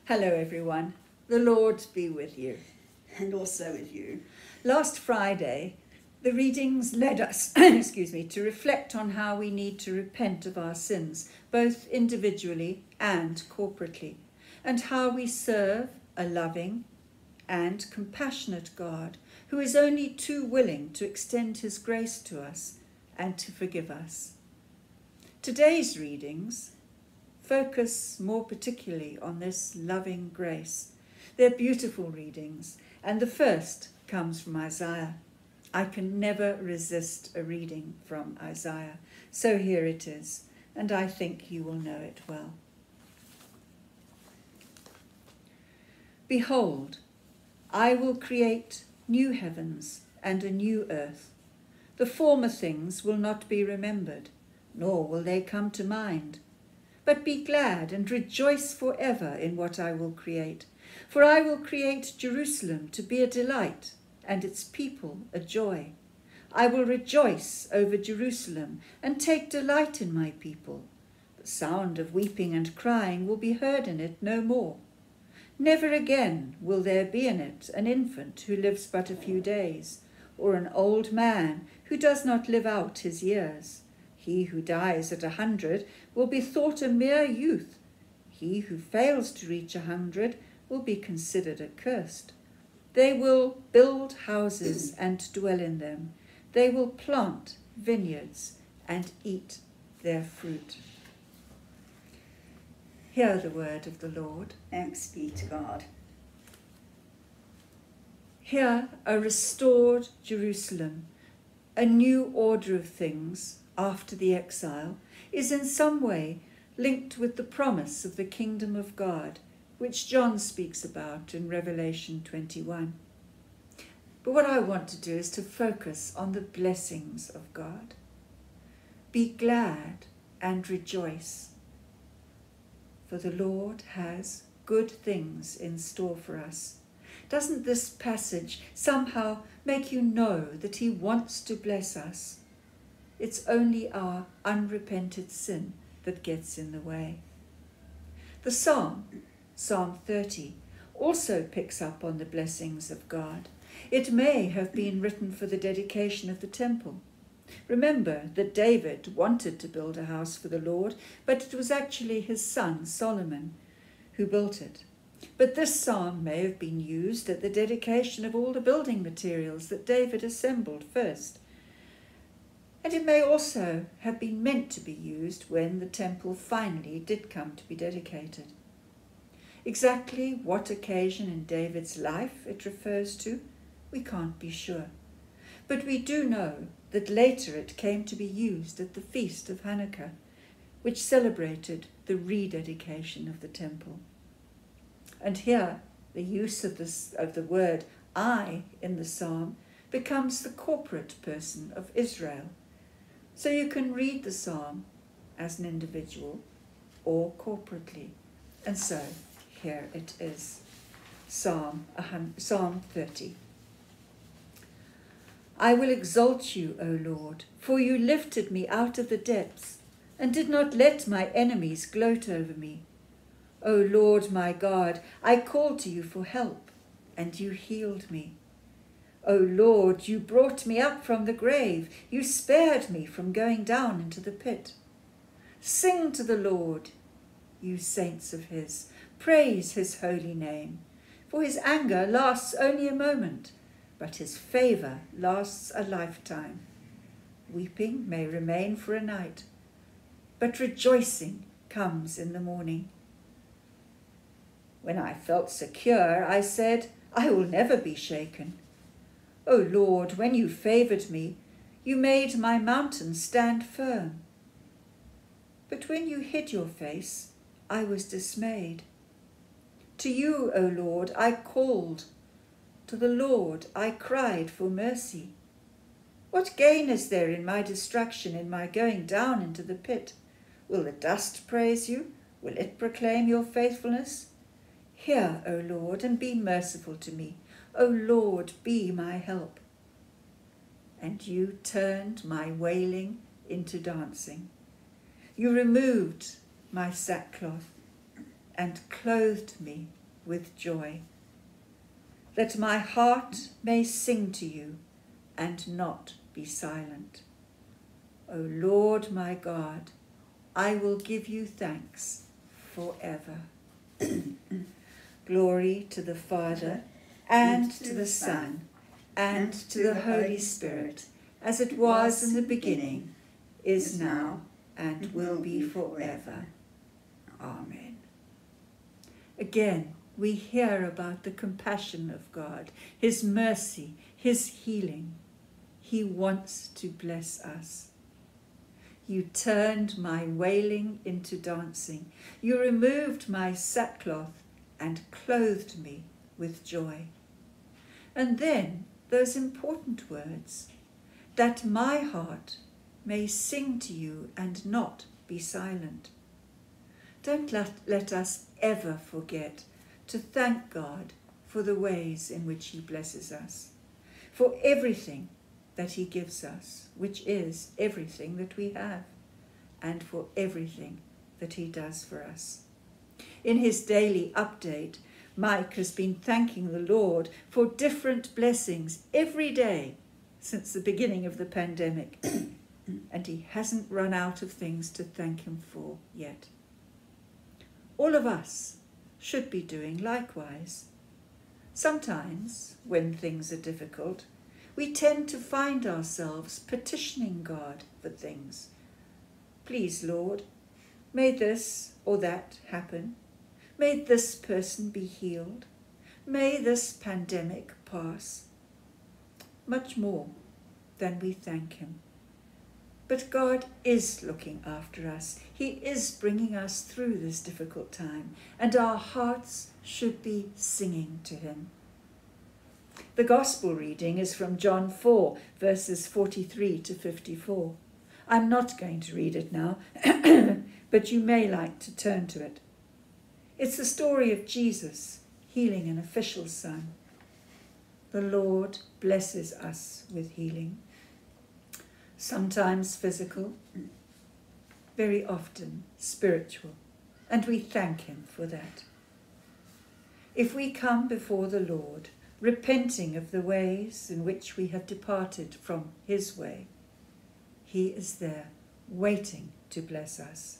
Hello everyone, the Lord be with you. And also with you. Last Friday, the readings led us to reflect on how we need to repent of our sins, both individually and corporately, and how we serve a loving and compassionate God who is only too willing to extend his grace to us and to forgive us. Today's readings focus more particularly on this loving grace. They're beautiful readings, and the first comes from Isaiah. I can never resist a reading from Isaiah, so here it is, and I think you will know it well. Behold, I will create new heavens and a new earth. The former things will not be remembered, nor will they come to mind. But be glad and rejoice forever in what I will create. For I will create Jerusalem to be a delight, and its people a joy. I will rejoice over Jerusalem and take delight in my people. The sound of weeping and crying will be heard in it no more. Never again will there be in it an infant who lives but a few days, or an old man who does not live out his years. He who dies at 100 will be thought a mere youth. He who fails to reach 100 will be considered accursed. They will build houses and dwell in them. They will plant vineyards and eat their fruit. Hear the word of the Lord. Thanks be to God. Here, a restored Jerusalem, a new order of things after the exile, is in some way linked with the promise of the kingdom of God, which John speaks about in Revelation 21. But what I want to do is to focus on the blessings of God. Be glad and rejoice, for the Lord has good things in store for us. Doesn't this passage somehow make you know that he wants to bless us? It's only our unrepented sin that gets in the way. The Psalm 30, also picks up on the blessings of God. It may have been written for the dedication of the temple. Remember that David wanted to build a house for the Lord, but it was actually his son Solomon who built it. But this psalm may have been used at the dedication of all the building materials that David assembled first. And it may also have been meant to be used when the temple finally did come to be dedicated. Exactly what occasion in David's life it refers to, we can't be sure. But we do know that later it came to be used at the feast of Hanukkah, which celebrated the rededication of the temple. And here, the use of the word I in the psalm becomes the corporate person of Israel. So you can read the psalm as an individual or corporately. And so here it is, Psalm 30. I will exalt you, O Lord, for you lifted me out of the depths and did not let my enemies gloat over me. O Lord my God, I called to you for help, and you healed me. O Lord, you brought me up from the grave. You spared me from going down into the pit. Sing to the Lord, you saints of his. Praise his holy name. For his anger lasts only a moment, but his favor lasts a lifetime. Weeping may remain for a night, but rejoicing comes in the morning. When I felt secure, I said, I will never be shaken. O Lord, when you favored me, you made my mountain stand firm. But when you hid your face, I was dismayed. To you, O Lord, I called. To the Lord I cried for mercy. What gain is there in my distraction, in my going down into the pit? Will the dust praise you? Will it proclaim your faithfulness? Hear, O Lord, and be merciful to me. O Lord, be my help. And you turned my wailing into dancing. You removed my sackcloth and clothed me with joy, that my heart may sing to you and not be silent. O Lord my God, I will give you thanks forever. Glory to the Father, and to the Son, and to the Holy Spirit, as it was in the beginning, is now, and will be forever. Amen. Again, we hear about the compassion of God, his mercy, his healing. He wants to bless us. You turned my wailing into dancing. You removed my sackcloth and clothed me with joy. And then those important words, that my heart may sing to you and not be silent. Don't let us ever forget to thank God for the ways in which he blesses us, for everything that he gives us, which is everything that we have, and for everything that he does for us. In his daily update, Mike has been thanking the Lord for different blessings every day since the beginning of the pandemic, and he hasn't run out of things to thank him for yet. All of us should be doing likewise. Sometimes, when things are difficult, we tend to find ourselves petitioning God for things. Please, Lord, may this or that happen. May this person be healed. May this pandemic pass. Much more than we thank him. But God is looking after us. He is bringing us through this difficult time, and our hearts should be singing to him. The Gospel reading is from John 4, verses 43 to 54. I'm not going to read it now, but you may like to turn to it. It's the story of Jesus healing an official's son. The Lord blesses us with healing. Sometimes physical, very often spiritual, and we thank him for that. If we come before the Lord, repenting of the ways in which we have departed from his way, he is there waiting to bless us.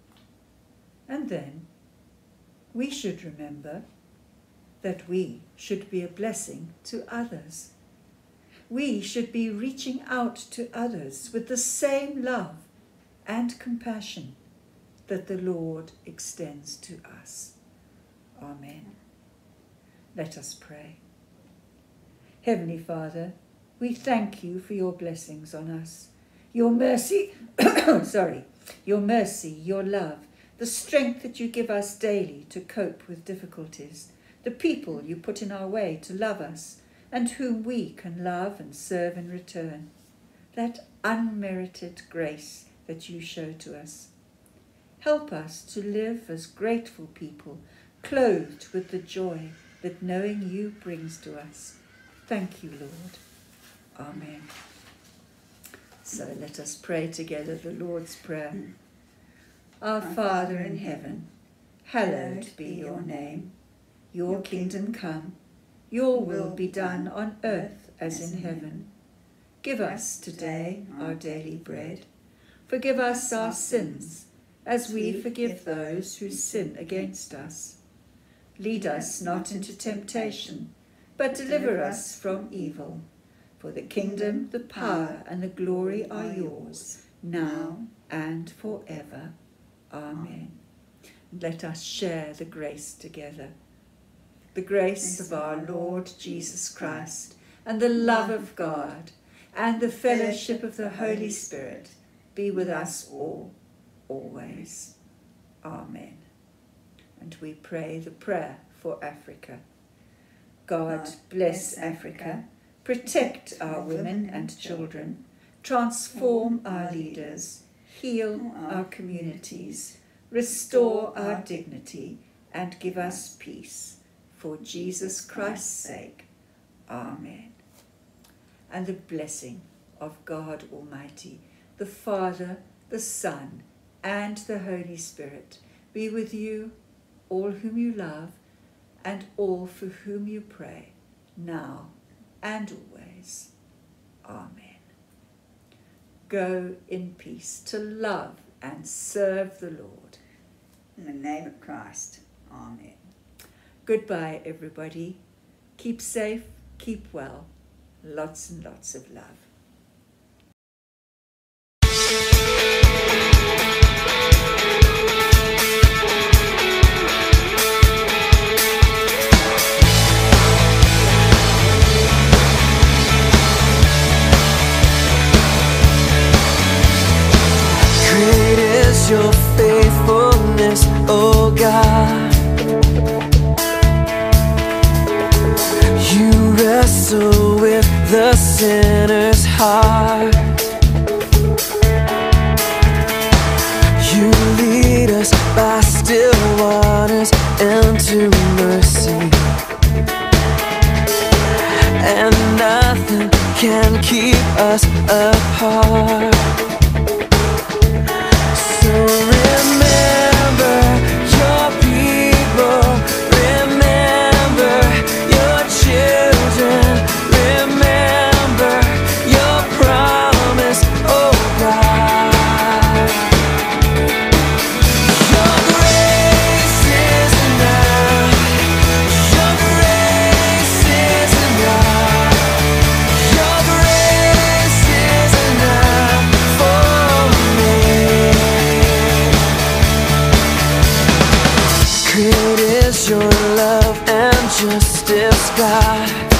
And then we should remember that we should be a blessing to others. We should be reaching out to others with the same love and compassion that the Lord extends to us. Amen. Let us pray. Heavenly Father, we thank you for your blessings on us, your mercy, your mercy, your love, the strength that you give us daily to cope with difficulties, the people you put in our way to love us, and whom we can love and serve in return. That unmerited grace that you show to us. Help us to live as grateful people, clothed with the joy that knowing you brings to us. Thank you, Lord. Amen. So let us pray together the Lord's Prayer. Our Father in heaven, hallowed be your name. Your kingdom come. Your will be done on earth as in heaven. Give us today our daily bread. Forgive us our sins, as we forgive those who sin against us. Lead us not into temptation, but deliver us from evil. For the kingdom, the power, and the glory are yours, now and forever. Amen. Let us share the grace together. The grace of our Lord Jesus Christ, and the love of God, and the fellowship of the Holy Spirit be with us all, always. Amen. And we pray the prayer for Africa. God bless Africa, protect our women and children, transform our leaders, heal our communities, restore our dignity, and give us peace. For Jesus Christ's sake. Amen. And the blessing of God Almighty, the Father, the Son, and the Holy Spirit be with you, all whom you love, and all for whom you pray, now and always. Amen. Go in peace to love and serve the Lord. In the name of Christ. Amen. Goodbye, everybody. Keep safe, keep well. Lots and lots of love. Great is your faithfulness, O God. You wrestle with the sinner's heart. You lead us by still waters into mercy, and nothing can keep us apart. So remember your people, remember your children, remember your promise, oh God. Your grace is enough, your grace is enough, your grace is enough for me. Great is your love and justice, God.